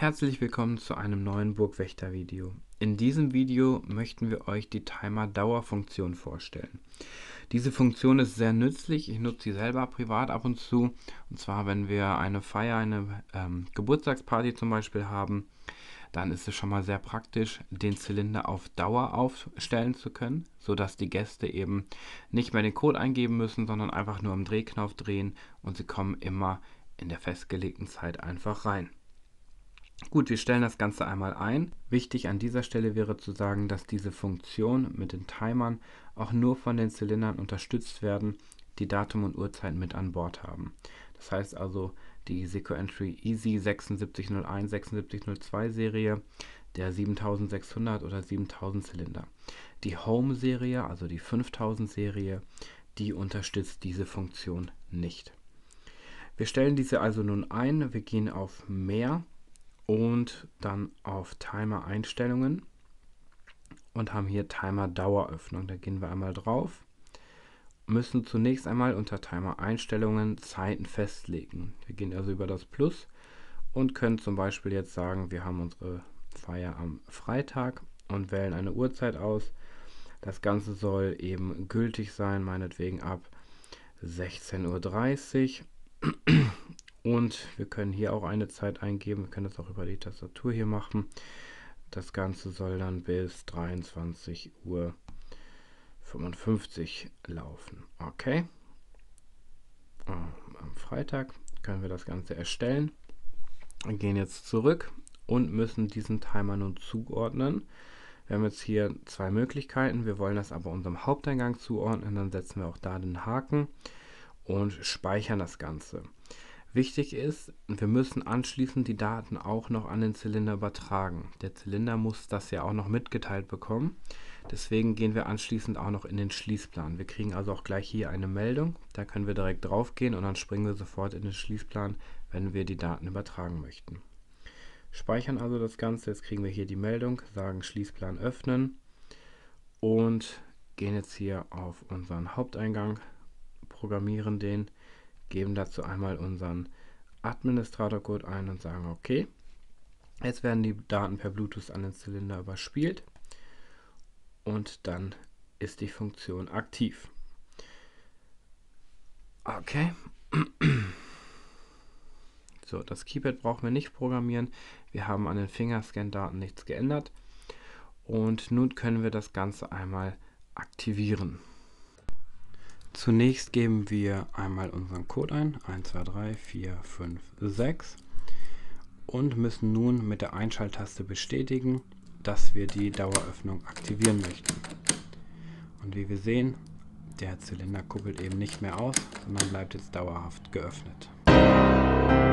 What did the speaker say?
Herzlich willkommen zu einem neuen Burgwächter-Video. In diesem Video möchten wir euch die Timer-Dauer-Funktion vorstellen. Diese Funktion ist sehr nützlich, ich nutze sie selber privat ab und zu. Und zwar, wenn wir eine Feier, eine Geburtstagsparty zum Beispiel haben, dann ist es schon mal sehr praktisch, den Zylinder auf Dauer aufstellen zu können, sodass die Gäste eben nicht mehr den Code eingeben müssen, sondern einfach nur am Drehknopf drehen und sie kommen immer in der festgelegten Zeit einfach rein. Gut, wir stellen das Ganze einmal ein. Wichtig an dieser Stelle wäre zu sagen, dass diese Funktion mit den Timern auch nur von den Zylindern unterstützt werden, die Datum und Uhrzeit mit an Bord haben. Das heißt also die Seco-Entry Easy 7601, 7602 Serie, der 7600 oder 7000 Zylinder. Die Home Serie, also die 5000 Serie, die unterstützt diese Funktion nicht. Wir stellen diese also nun ein. Wir gehen auf Mehr und dann auf Timer Einstellungen und haben hier Timer Daueröffnung. Da gehen wir einmal drauf, müssen zunächst einmal unter Timer Einstellungen Zeiten festlegen. Wir gehen also über das Plus und können zum Beispiel jetzt sagen, wir haben unsere Feier am Freitag und wählen eine Uhrzeit aus. Das Ganze soll eben gültig sein, meinetwegen ab 16:30 Uhr. Und wir können hier auch eine Zeit eingeben. Wir können das auch über die Tastatur hier machen. Das Ganze soll dann bis 23:55 Uhr laufen. Okay. Am Freitag können wir das Ganze erstellen. Wir gehen jetzt zurück und müssen diesen Timer nun zuordnen. Wir haben jetzt hier zwei Möglichkeiten. Wir wollen das aber unserem Haupteingang zuordnen. Dann setzen wir auch da den Haken und speichern das Ganze. Wichtig ist, wir müssen anschließend die Daten auch noch an den Zylinder übertragen. Der Zylinder muss das ja auch noch mitgeteilt bekommen. Deswegen gehen wir anschließend auch noch in den Schließplan. Wir kriegen also auch gleich hier eine Meldung. Da können wir direkt drauf gehen und dann springen wir sofort in den Schließplan, wenn wir die Daten übertragen möchten. Speichern also das Ganze. Jetzt kriegen wir hier die Meldung, sagen Schließplan öffnen und gehen jetzt hier auf unseren Haupteingang, programmieren den, geben dazu einmal unseren Administrator-Code ein und sagen OK. Jetzt werden die Daten per Bluetooth an den Zylinder überspielt und dann ist die Funktion aktiv. Okay. So, das Keypad brauchen wir nicht programmieren. Wir haben an den Fingerscan-Daten nichts geändert. Und nun können wir das Ganze einmal aktivieren. Zunächst geben wir einmal unseren Code ein, 1, 2, 3, 4, 5, 6 und müssen nun mit der Einschalttaste bestätigen, dass wir die Daueröffnung aktivieren möchten. Und wie wir sehen, der Zylinder kuppelt eben nicht mehr aus, sondern bleibt jetzt dauerhaft geöffnet.